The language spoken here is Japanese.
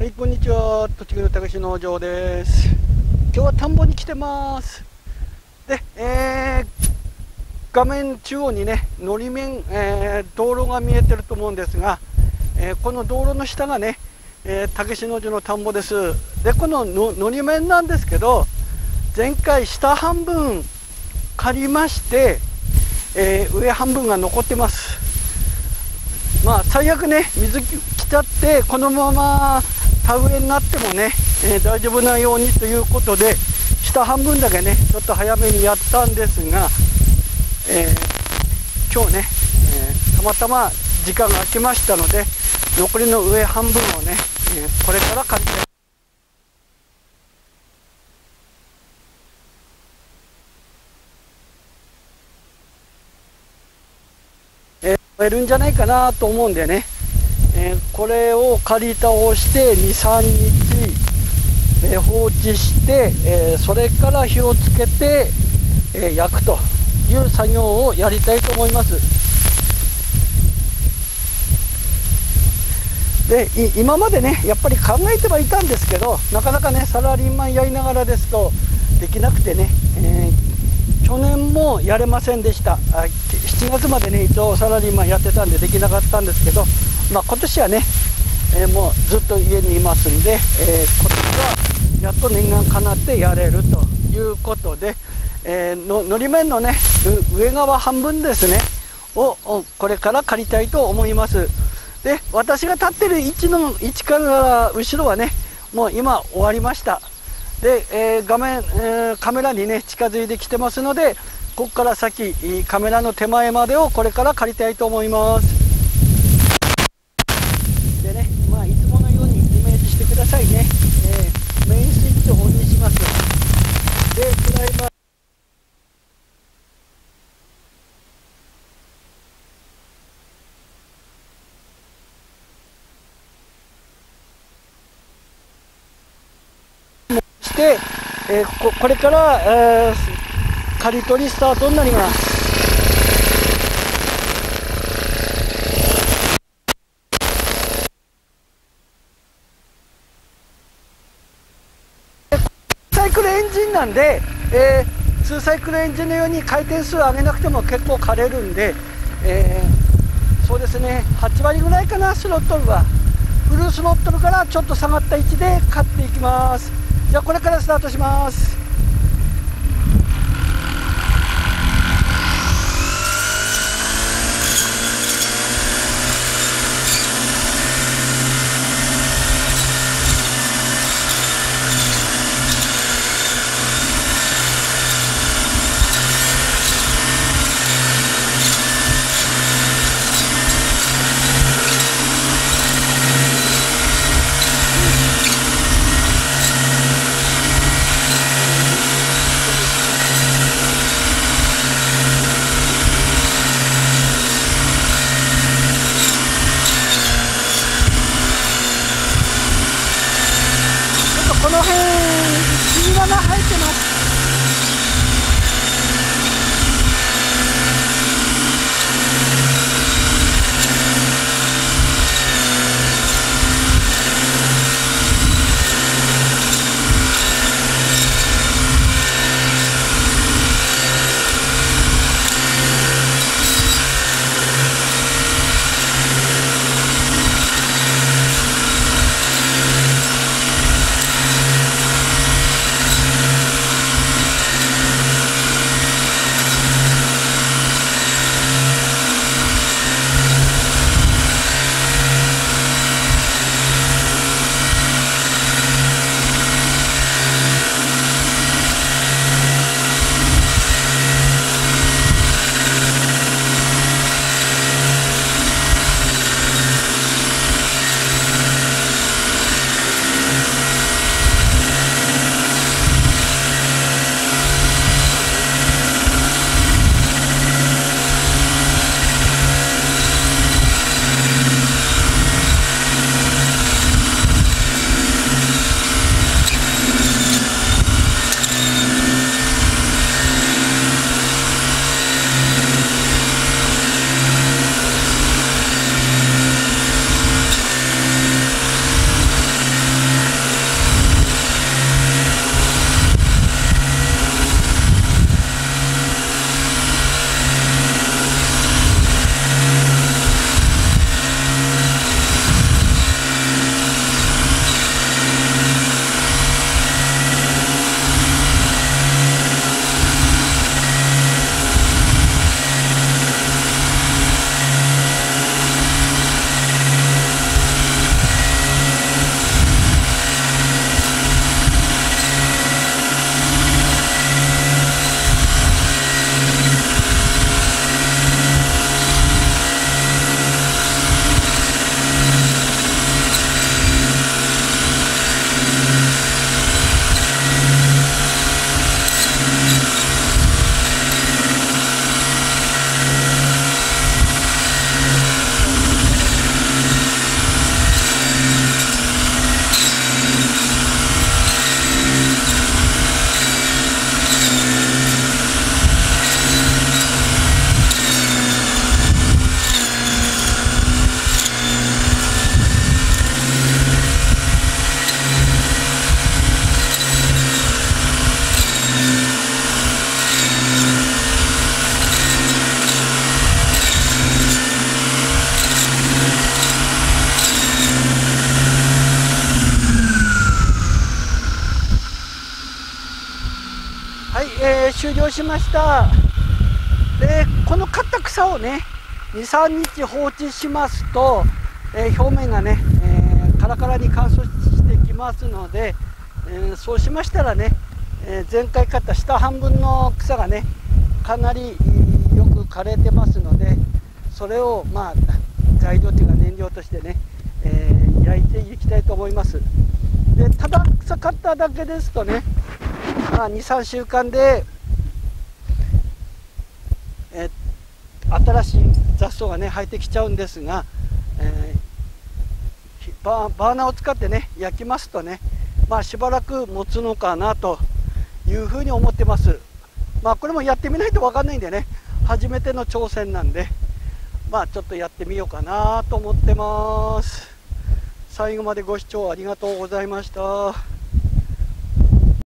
はい、こんにちは。栃木の高志農場です。今日は田んぼに来てます。で、画面中央にね、のり面、道路が見えてると思うんですが、この道路の下がね、高志農場の田んぼです。で、こののり面なんですけど、前回下半分刈りまして、上半分が残ってます。まあ最悪ね、水来ちゃってこのまま田植えになってもね、大丈夫なようにということで下半分だけねちょっと早めにやったんですが、今日ね、たまたま時間が空きましたので残りの上半分をね、これから刈りたい。植えるんじゃないかなと思うんでね、これを刈り倒して2、3日、放置して、それから火をつけて、焼くという作業をやりたいと思います。で今までねやっぱり考えてはいたんですけど、なかなかねサラリーマンやりながらですとできなくてね、去年もやれませんでした。7月までね一応サラリーマンやってたんでできなかったんですけど、今年はね、もうずっと家にいますんで、今年はやっと念願かなってやれるということで、のり面のね上側半分ですねをこれから刈りたいと思います。で私が立ってる位置から後ろはねもう今終わりました。で、画面、カメラにね近づいてきてますので、ここから先カメラの手前までをこれから刈りたいと思います。でね、まあいつものようにイメージしてくださいね。メインスイッチをオンにします。でプライマーして、これから、刈り取りスタートになります。サイクルエンジンなんで、2サイクルエンジンのように回転数上げなくても結構刈れるんで、そうですね8割ぐらいかな。スロットルはフルスロットルからちょっと下がった位置で刈っていきます。じゃあこれからスタートします。この辺杉が生えてます。 終了しました。でこの刈った草をね2、3日放置しますと、表面がね、カラカラに乾燥してきますので、そうしましたらね、前回刈った下半分の草がねかなりよく枯れてますので、それをまあ材料というか燃料としてね、焼いていきたいと思います。でただ草刈っただけですとね、2、3週間で、新しい雑草がね生えてきちゃうんですが、バーナーを使ってね焼きますとね、しばらく持つのかなというふうに思ってます。これもやってみないと分かんないんでね、初めての挑戦なんで、ちょっとやってみようかなと思ってます。最後までご視聴ありがとうございました。